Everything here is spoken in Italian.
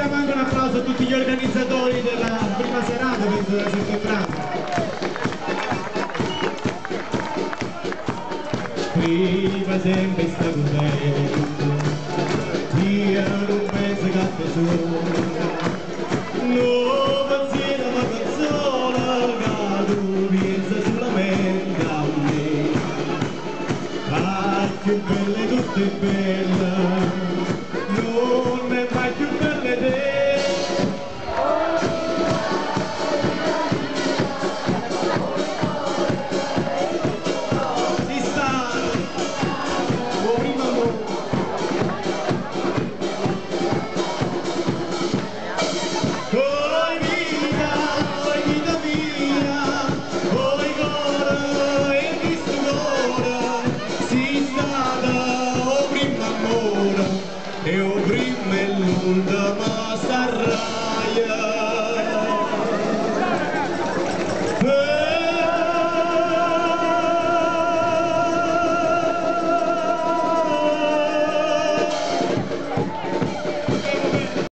facciamo anche un applauso a tutti gli organizzatori della prima serata, penso della settembrata. Prima sempre stato bello, io non penso che te sono, non pensiero ma canzone, che tu pensi solamente a me. Ah, più belle tutte belle, non è mai più belle te. Si sta, oh prima amore. Oi vita mia, oi cuore, e chi sto cuore, si stata, oh prima amore, e oh prima e l'ultima sarà.